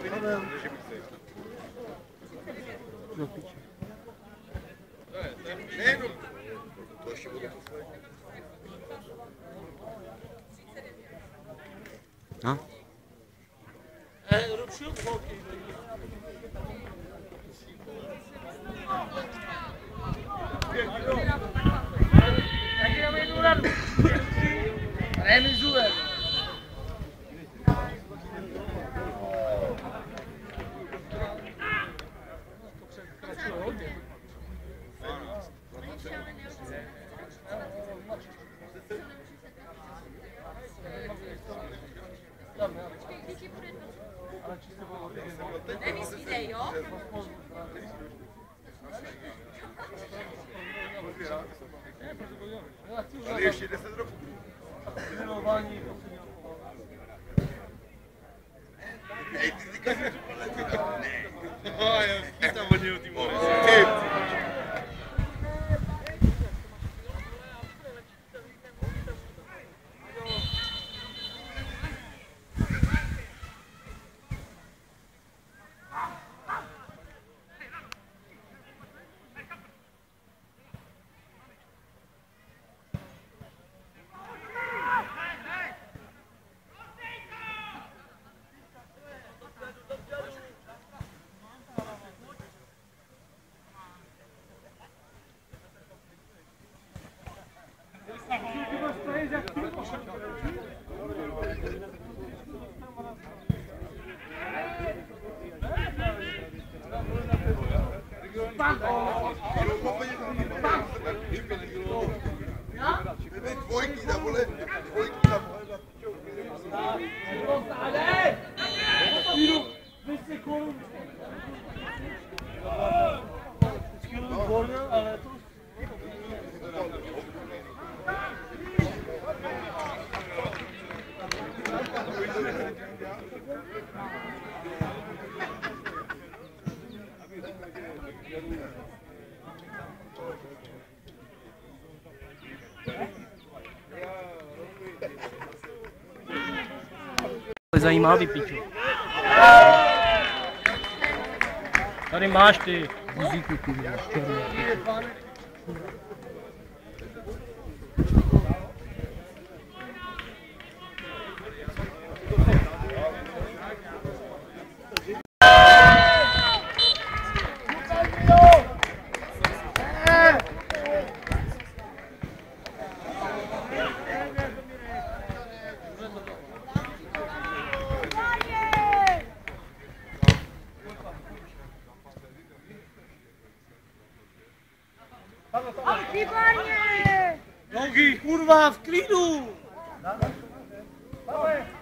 No piče. Nejenom. To ještě bude poslední. No? Remizuje. Nemyslíte, jo? Ale ještě 10 roků. Nej, ty říkáš, že to ne. No, já chytám od něho ty mory. Dvojky na vole, dvojky na vole. Zajímavý pičo. Tady máš ty vozíky, ty černé. Výborně! Nohy, kurva, v klidu!